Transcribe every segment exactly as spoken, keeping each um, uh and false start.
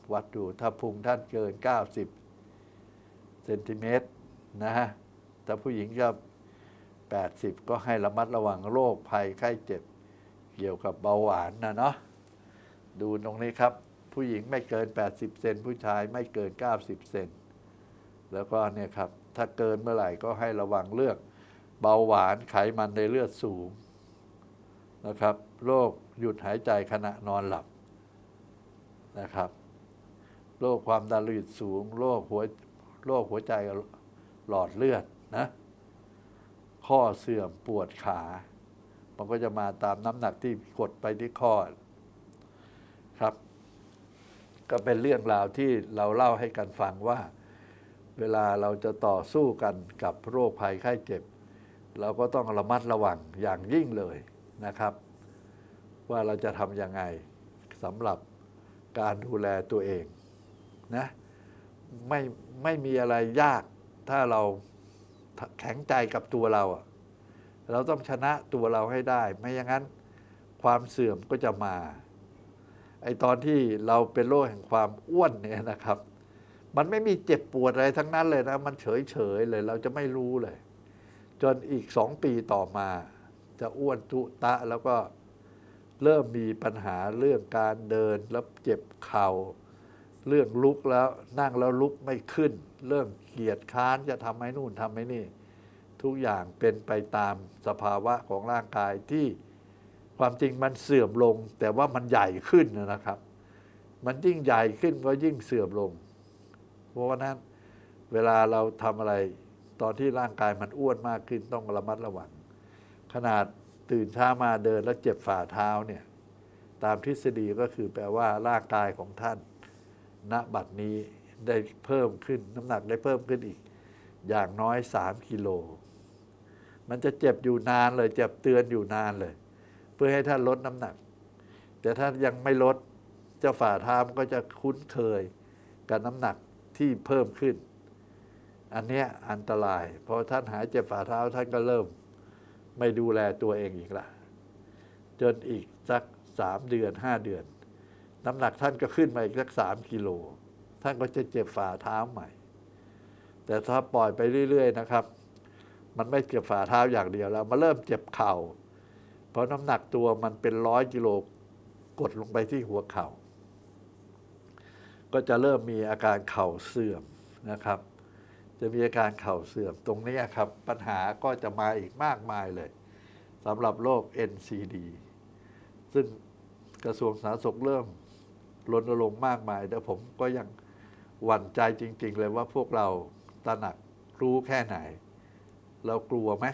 วัดดูถ้าพุงท่านเกินเก้าสิบเซนติเมตรนะฮะถ้าผู้หญิงก็แปดสิบก็ให้ระมัดระวังโรคภัยไข้เจ็บเกี่ยวกับเบาหวานนะเนาะดูตรงนี้ครับผู้หญิงไม่เกินแปดสิบเซนผู้ชายไม่เกินเก้าสิบเซนแล้วก็เนี่ยครับถ้าเกินเมื่อไหร่ก็ให้ระวังเรื่องเบาหวานไขมันในเลือดสูงนะครับโรคหยุดหายใจขณะนอนหลับนะครับโรคความดันโลหิตสูงโรคหัวโรคหัวใจหลอดเลือดนะข้อเสื่อมปวดขามันก็จะมาตามน้ำหนักที่กดไปที่ข้อครับก็เป็นเรื่องราวที่เราเล่าให้กันฟังว่าเวลาเราจะต่อสู้กันกับโรคภัยไข้เจ็บเราก็ต้องระมัดระวังอย่างยิ่งเลยนะครับว่าเราจะทำยังไงสำหรับการดูแลตัวเองนะไม่ไม่มีอะไรยากถ้าเราแข็งใจกับตัวเราเราต้องชนะตัวเราให้ได้ไม่อย่างนั้นความเสื่อมก็จะมาไอตอนที่เราเป็นโรคแห่งความอ้วนเนี่ยนะครับมันไม่มีเจ็บปวดอะไรทั้งนั้นเลยนะมันเฉยเฉยเลยเราจะไม่รู้เลยจนอีกสองปีต่อมาจะอ้วนตุตะแล้วก็เริ่มมีปัญหาเรื่องการเดินแล้วเจ็บเข่าเรื่องลุกแล้วนั่งแล้วลุกไม่ขึ้นเรื่องเกียจค้านจะทำให้นู่นทำให้นี่ทุกอย่างเป็นไปตามสภาวะของร่างกายที่ความจริงมันเสื่อมลงแต่ว่ามันใหญ่ขึ้นนะครับมันยิ่งใหญ่ขึ้นก็ยิ่งเสื่อมลงเพราะว่านั้นเวลาเราทำอะไรตอนที่ร่างกายมันอ้วนมากขึ้นต้องระมัดระวังขนาดตื่นเช้ามาเดินแล้วเจ็บฝ่าเท้าเนี่ยตามทฤษฎีก็คือแปลว่าร่างกายของท่านณบัดนี้ได้เพิ่มขึ้นน้ำหนักได้เพิ่มขึ้นอีกอย่างน้อยสามกิโลมันจะเจ็บอยู่นานเลยเจ็บเตือนอยู่นานเลยเพื่อให้ท่านลดน้ำหนักแต่ถ้ายังไม่ลดเจ้าฝ่าเท้าก็จะคุ้นเคยกับน้ำหนักที่เพิ่มขึ้นอันนี้อันตรายพอท่านหายเจ็บฝ่าเท้าท่านก็เริ่มไม่ดูแลตัวเองอีกละจนอีกสักสามเดือนห้าเดือนน้ำหนักท่านก็ขึ้นมาอีกสักสามกิโลท่านก็จะเจ็บฝ่าเท้าใหม่แต่ถ้าปล่อยไปเรื่อยๆนะครับมันไม่เจ็บฝ่าเท้าอย่างเดียวแล้วมาเริ่มเจ็บเข่าเพราะน้ำหนักตัวมันเป็นร้อยกิโลกดลงไปที่หัวเข่าก็จะเริ่มมีอาการเข่าเสื่อมนะครับจะมีอาการเข่าเสื่อมตรงนี้ครับปัญหาก็จะมาอีกมากมายเลยสำหรับโรค เอ็น ซี ดี ซึ่งกระทรวงสาธารณสุขเริ่มรณรงค์มากมายแต่ผมก็ยังหวั่นใจจริงๆเลยว่าพวกเราตระหนักรู้แค่ไหนเรากลัวไหม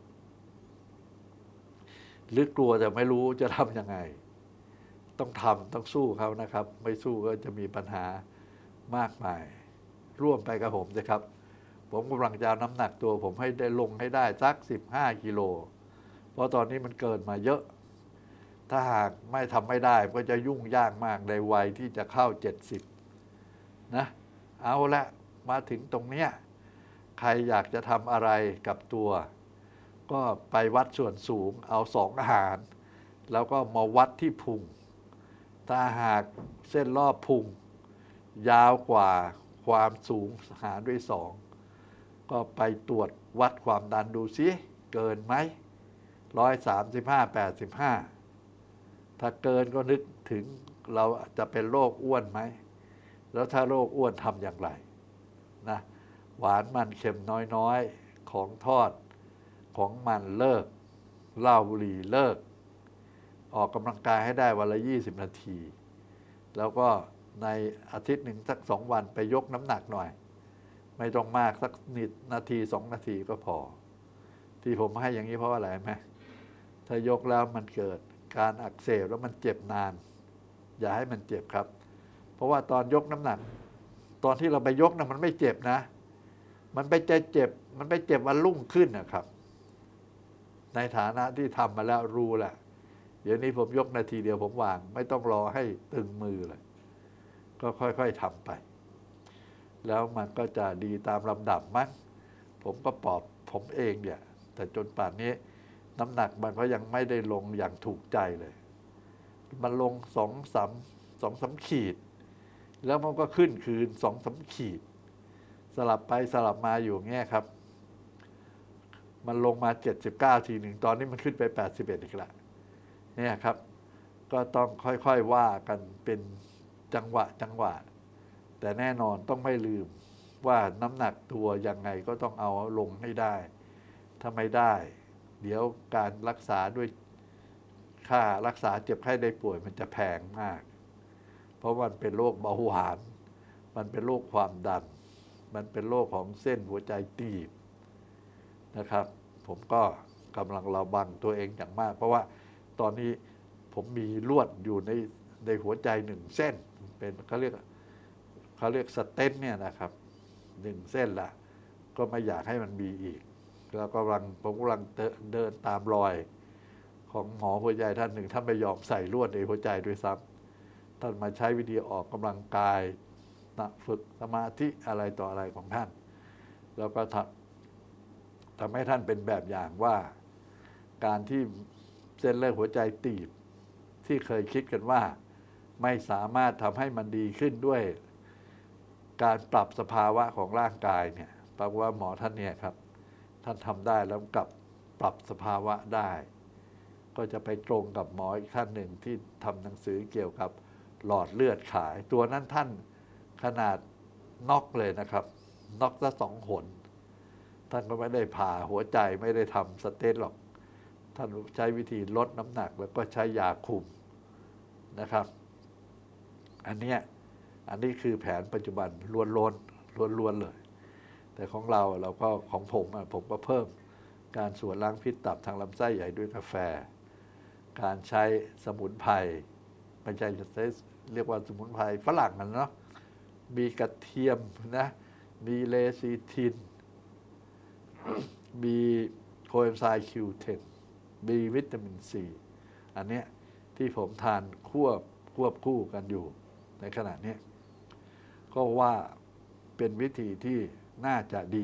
หรือกลัวแต่ไม่รู้จะทำยังไงต้องทำต้องสู้เขานะครับไม่สู้ก็จะมีปัญหามากมายร่วมไปกับผมสิครับผมกำลังจะเอาน้ำหนักตัวผมให้ได้ลงให้ได้สักสิบห้ากิโลเพราะตอนนี้มันเกินมาเยอะถ้าหากไม่ทำไม่ได้ก็จะยุ่งยากมากในวัยที่จะเข้าเจ็ดสิบนะเอาละมาถึงตรงเนี้ยใครอยากจะทำอะไรกับตัวก็ไปวัดส่วนสูงเอาสองอาหารแล้วก็มาวัดที่พุงถ้าหากเส้นรอบพุงยาวกว่าความสูงหารด้วยสองก็ไปตรวจวัดความดันดูซิเกินไหมร้อยสามสิบห้าแปดสิบห้าถ้าเกินก็นึกถึงเราจะเป็นโรคอ้วนไหมแล้วถ้าโรคอ้วนทำอย่างไรนะหวานมันเค็มน้อยๆของทอดของมันเลิกเหล้าบุหรี่เลิกออกกำลังกายให้ได้วันละยี่สิบนาทีแล้วก็ในอาทิตย์หนึ่งสักสองวันไปยกน้ำหนักหน่อยไม่ต้องมากสักนิดนาทีสองนาทีก็พอที่ผมให้อย่างนี้เพราะอะไรไหมถ้ายกแล้วมันเกิดการอักเสบแล้วมันเจ็บนานอย่าให้มันเจ็บครับเพราะว่าตอนยกน้ำหนักตอนที่เราไปยกนะมันไม่เจ็บนะมันไปเจ็บมันไปเจ็บวันรุ่งขึ้นนะครับในฐานะที่ทำมาแล้วรู้แหละเดี๋ยวนี้ผมยกนาทีเดียวผมวางไม่ต้องรอให้ตึงมือเลยก็ค่อยๆทำไปแล้วมันก็จะดีตามลำดับมั้งผมก็ปอบผมเองเนี่ยแต่จนป่านนี้น้ำหนักมันก็ยังไม่ได้ลงอย่างถูกใจเลยมันลงสองสามสองสามขีดแล้วมันก็ขึ้นคืนสองสามขีดสลับไปสลับมาอยู่เงี้ยครับมันลงมาเจ็ดสิบเก้าทีหนึ่งตอนนี้มันขึ้นไปแปดสิบเอ็ดอีกละเนี่ยครับก็ต้องค่อยๆว่ากันเป็นจังหวะจังหวะแต่แน่นอนต้องไม่ลืมว่าน้ำหนักตัวยังไงก็ต้องเอาลงให้ได้ถ้าไม่ได้เดี๋ยวการรักษาด้วยค่ารักษาเจ็บไข้ได้ป่วยมันจะแพงมากเพราะมันเป็นโรคเบาหวานมันเป็นโรคความดันมันเป็นโรคของเส้นหัวใจตีบนะครับผมก็กำลังระวังตัวเองอย่างมากเพราะว่าตอนนี้ผมมีลวดอยู่ในในหัวใจหนึ่งเส้นเป็นเขาเรียกเขาเรียกสเตนต์เนี่ยนะครับหนึ่งเส้นละก็ไม่อยากให้มันมีอีกแล้วกำลังผมกำลังเดินตามรอยของหมอหัวใจท่านหนึ่งท่านไม่ยอมใส่ลวดในหัวใจด้วยซ้ำท่านมาใช้วิธีออกกำลังกายฝึกสมาธิอะไรต่ออะไรของท่านแล้วก็ทำทำให้ท่านเป็นแบบอย่างว่าการที่เส้นเลือดหัวใจตีบที่เคยคิดกันว่าไม่สามารถทำให้มันดีขึ้นด้วยการปรับสภาวะของร่างกายเนี่ยแปลว่าหมอท่านเนี่ยครับท่านทำได้แล้วกลับปรับสภาวะได้ก็จะไปตรงกับหมออีกท่านหนึ่งที่ทำหนังสือเกี่ยวกับหลอดเลือดขายตัวนั้นท่านขนาดน็อกเลยนะครับน็อกซะสองหนท่านก็ไม่ได้ผ่าหัวใจไม่ได้ทำสเตนต์หรอกท่านใช้วิธีลดน้ำหนักแล้วก็ใช้ยาคุมนะครับอันเนี้ยอันนี้คือแผนปัจจุบันล้วนๆล้วนๆเลยแต่ของเราเราก็ของผมผมก็เพิ่มการสวนล้างพิษตับทางลำไส้ใหญ่ด้วยกาแฟการใช้สมุนไพรไม่ใช่เรียกว่าสมุนไพรฝรั่งกันเนาะมีกระเทียมนะมีเลซิทินมีโคเอนไซม์ คิว เท็น มีวิตามินซีอันเนี้ยที่ผมทานควบควบคู่กันอยู่ในขณะนี้ก็ว่าเป็นวิธีที่น่าจะดี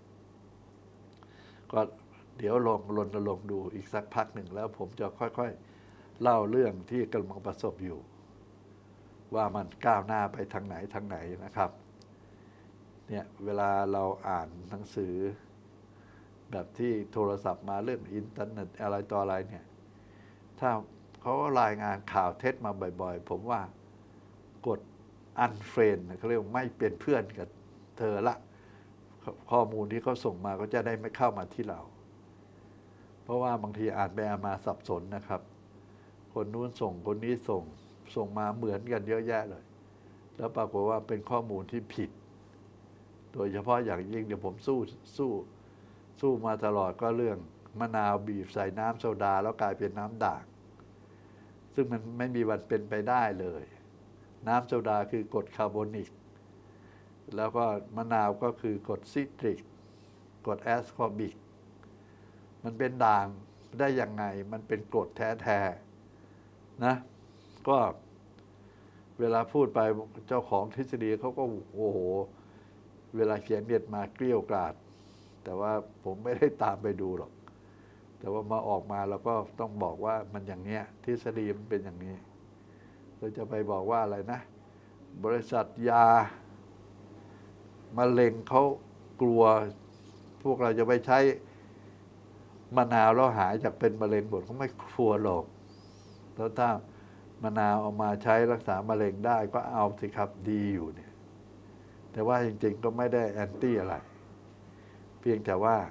ก็เดี๋ยวลองรณรงค์ดูอีกสักพักหนึ่งแล้วผมจะค่อยๆเล่าเรื่องที่กำลังประสบอยู่ว่ามันก้าวหน้าไปทางไหนทางไหนนะครับเนี่ยเวลาเราอ่านหนังสือแบบที่โทรศัพท์มาเรื่องอินเทอร์เน็ตอะไรต่ออะไรเนี่ยถ้าเขารายงานข่าวเท็จมาบ่อยๆผมว่ากดอันเฟรนเขาเรียกไม่เป็นเพื่อนกับเธอละข้อมูลที่เขาส่งมาก็จะได้ไม่เข้ามาที่เราเพราะว่าบางทีอ่านไปอ่านมาสับสนนะครับคนนู้นส่งคนนี้ส่งส่งมาเหมือนกันเยอะแยะเลยแล้วปรากฏว่าเป็นข้อมูลที่ผิดโดยเฉพาะอย่างยิ่งเดี๋ยวผมสู้สู้สู้มาตลอดก็เรื่องมะนาวบีบใส่น้ำโซดาแล้วกลายเป็นน้ำด่างซึ่งมันไม่มีวันเป็นไปได้เลยน้ำโซดาคือกรดคาร์บอนิกแล้วก็มะนาวก็คือกรดซิตริกกรดแอสคอร์บิกมันเป็นด่างได้ยังไงมันเป็นกรดแท้ๆนะก็เวลาพูดไปเจ้าของทฤษฎีเขาก็โอ้โหเวลาเขียนเบียดมาเกลี้ยวกล่อมแต่ว่าผมไม่ได้ตามไปดูหรอกแต่ว่ามาออกมาเราก็ต้องบอกว่ามันอย่างเนี้ยทฤษฎีมันเป็นอย่างนี้เราจะไปบอกว่าอะไรนะบริษัทยามะเร็งเขากลัวพวกเราจะไปใช้มะนาวแล้วหายจากเป็นมะเร็งหมดเขาไม่กลัวหรอกแล้วถ้ามะนาวเอามาใช้รักษามะเร็งได้ก็เอาสิครับดีอยู่เนี่ยแต่ว่าจริงๆก็ไม่ได้แอนตี้อะไรเพียงแต่ว่า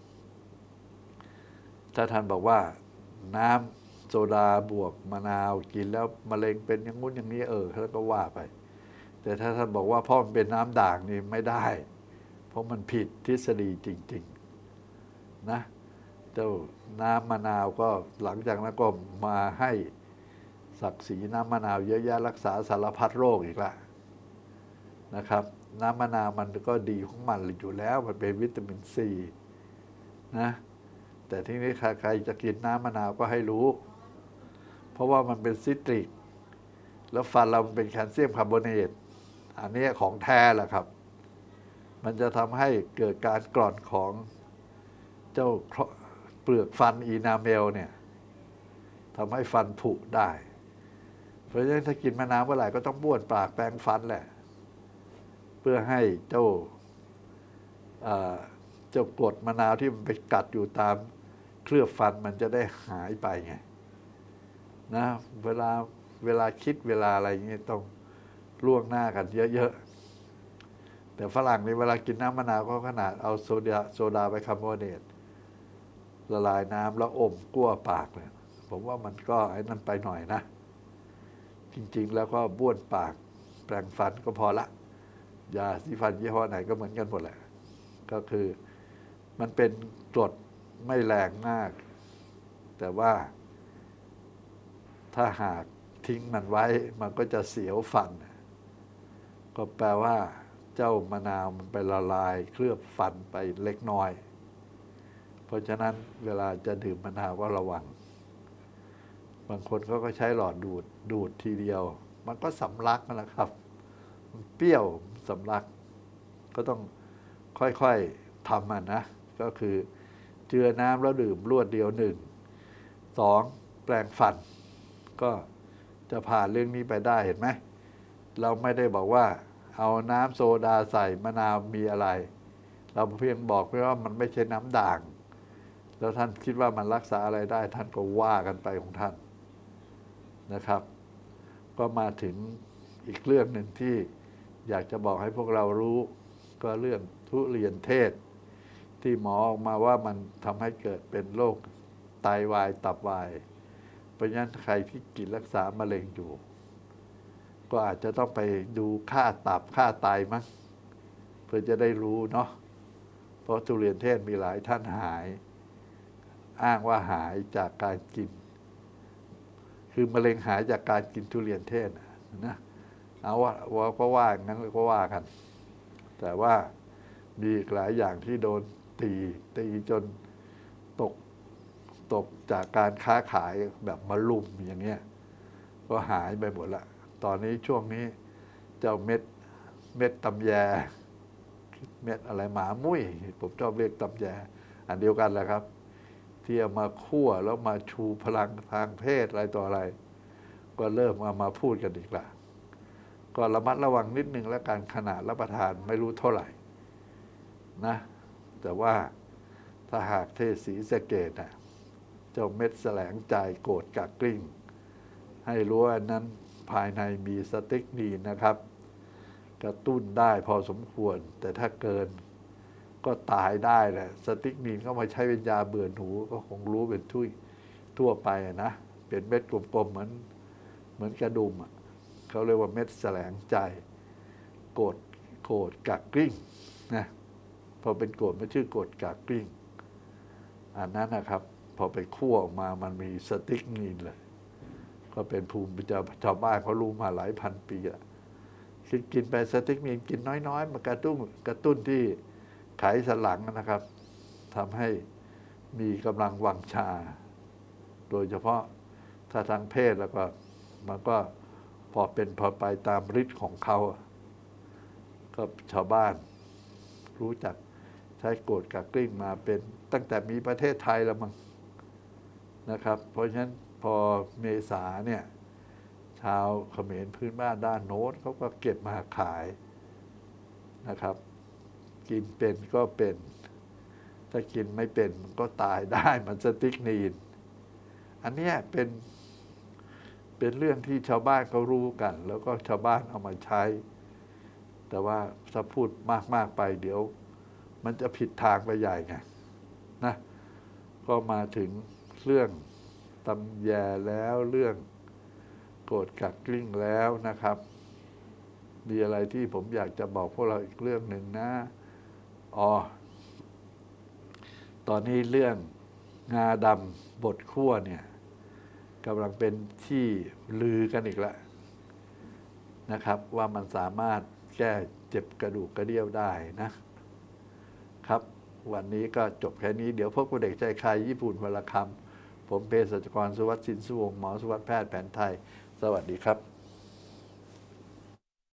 ถ้าท่านบอกว่าน้ำโซดาบวกมะนาวกินแล้วมะเร็งเป็นอย่างงู้นอย่างนี้เออแล้วก็ว่าไปแต่ถ้าท่านบอกว่าเพราะมันเป็นน้ำด่างนี่ไม่ได้เพราะมันผิดทฤษฎีจริงๆนะเจ้าน้ำมะนาวก็หลังจากนั้นก็มาให้ศักดิ์ศรีน้ำมะนาวเยอะแยะรักษาสารพัดโรคอีกละนะครับน้ำมะนาวมันก็ดีของมันอยู่แล้วมันเป็นวิตามินซีนะแต่ที่นี้ใครจะกินน้ำมะนาวก็ให้รู้เพราะว่ามันเป็นซิตริกแล้วฟันเราเป็นแคลเซียมคาร์บอเนตอันนี้ของแท้แหละครับมันจะทำให้เกิดการกร่อนของเจ้าเปลือกฟันอีนาเมลเนี่ยทำให้ฟันผุได้เพราะฉะนั้นถ้ากินมะนาวเมื่อไหร่ก็ต้องบ้วนปากแปรงฟันแหละเพื่อให้เจ้าเจ้ากรดมะนาวที่มันไปกัดอยู่ตามเคลือบฟันมันจะได้หายไปไงนะเวลาเวลาคิดเวลาอะไรอย่างเงี้ยต้องล่วงหน้ากันเยอะๆแต่ฝรั่งในเวลากินน้ำมะนาวก็ขนาดเอาโซดาโซดาไบคาร์บอเนตละลายน้ำแล้วอมกั้วปากเลยผมว่ามันก็ไอ้นั่นไปหน่อยนะจริงๆแล้วก็บ้วนปากแปรงฟันก็พอละยาสีฟันยี่ห้อไหนก็เหมือนกันหมดแหละก็คือมันเป็นกรดไม่แรงมากแต่ว่าถ้าหากทิ้งมันไว้มันก็จะเสียวฟันก็แปลว่าเจ้ามะนาวมันไปละลายเคลือบฟันไปเล็กน้อยเพราะฉะนั้นเวลาจะดื่มมะนาวก็ระวังบางคนเขาก็ใช้หลอดดูดดูดทีเดียวมันก็สำลักนะครับมันเปรี้ยวสำลักก็ต้องค่อยๆทำมันนะก็คือเจือน้ำแล้วดื่มรวดเดียวหนึ่งสองแปรงฟันก็จะผ่านเรื่องนี้ไปได้เห็นไหมเราไม่ได้บอกว่าเอาน้ำโซดาใส่มะนาวมีอะไรเราเพียงบอกเพียงว่ามันไม่ใช่น้ำด่างแล้วท่านคิดว่ามันรักษาอะไรได้ท่านก็ว่ากันไปของท่านนะครับ ก็มาถึงอีกเรื่องหนึ่งที่อยากจะบอกให้พวกเรารู้ก็เรื่องทุเรียนเทศที่หมอออกมาว่ามันทำให้เกิดเป็นโรคไตวายตับวายเพราะฉะนั้นใครที่กินรักษามะเร็งอยู่ก็อาจจะต้องไปดูค่าตับค่าไตมั้งเพื่อจะได้รู้เนาะเพราะทุเรียนเทศมีหลายท่านหายอ้างว่าหายจากการกินคือมะเร็งหายจากการกินทุเรียนเทศนะเอาว่าว่าก็ว่างั้นก็ว่ากันแต่ว่ามีอีกหลายอย่างที่โดนตีตีจนตกตกจากการค้าขายแบบมาลุมอย่างเงี้ยก็หายไปหมดละตอนนี้ช่วงนี้เจ้าเม็ดเม็ดตำแยเม็ดอะไรหมามุ้ยผมชอบเรียกตำแยอันเดียวกันแหละครับที่เอามาคั่วแล้วมาชูพลังทางเพศอะไรต่ออะไรก็เริ่มมามาพูดกันอีกละก็ระมัดระวังนิดนึงแล้วการขนาดรับประทานไม่รู้เท่าไหร่นะแต่ว่าถ้าหากเทศสีสะเกดนะเจ้าเม็ดแสลงใจโกรธกักกลิ้งให้รู้ว่านั้นภายในมีสเต็กนีนนะครับกระตุ้นได้พอสมควรแต่ถ้าเกินก็ตายได้แหละสติ๊กนีนก็มาใช้เป็นยาเบื่อหนูก็คงรู้เป็นทุยทั่วไปนะเป็นเม็ดกลมๆเหมือนเหมือนกระดุมอ่ะเขาเรียกว่าเม็ดแสลงใจโกรธโกรธกักกลิ้งนะพอเป็นโกรธมันชื่อโกรธกักกลิ้งอันนั้นนะครับพอไปคั่วออกมามันมีสติ๊กนีนเลยก็เป็นภูมิปัญญาชาวบ้านเขารู้มาหลายพันปีละคือกินไปสติ๊กนีนกินน้อยๆมันกระตุ้นกระตุ้นที่ไขสันหลังนะครับทำให้มีกำลังวังชาโดยเฉพาะถ้าทางเพศแล้วก็มันก็พอเป็นพอไปตามฤทธิ์ของเขาก็ชาวบ้านรู้จักใช้โกรธกักกลิ้งมาเป็นตั้งแต่มีประเทศไทยแล้วมั้งนะครับเพราะฉะนั้นพอเมษาเนี่ยชาวเขมรพื้นบ้านด้านโน้นเขาก็เก็บมาขายนะครับกินเป็นก็เป็นถ้ากินไม่เป็นมันก็ตายได้มันสติ๊กนีนอันนี้เป็นเป็นเรื่องที่ชาวบ้านเขารู้กันแล้วก็ชาวบ้านเอามาใช้แต่ว่าถ้าพูดมากๆไปเดี๋ยวมันจะผิดทางไปใหญ่ไงนะก็มาถึงเรื่องตำแยแล้วเรื่องโกรธกักกลิ้งแล้วนะครับมีอะไรที่ผมอยากจะบอกพวกเราอีกเรื่องหนึ่งนะอ๋อตอนนี้เรื่องงาดำบดคั่วเนี่ยกำลังเป็นที่ลือกันอีกแล้วนะครับว่ามันสามารถแก้เจ็บกระดูกกระเดี่ยวได้นะครับวันนี้ก็จบแค่นี้เดี๋ยวพบกับเด็กใจใครญี่ปุ่นวรรณคำผมเภสัชกรสุวัสดิ์สินสุวงศ์หมอสุวัสดิ์แพทย์แผนไทยสวัสดีครับ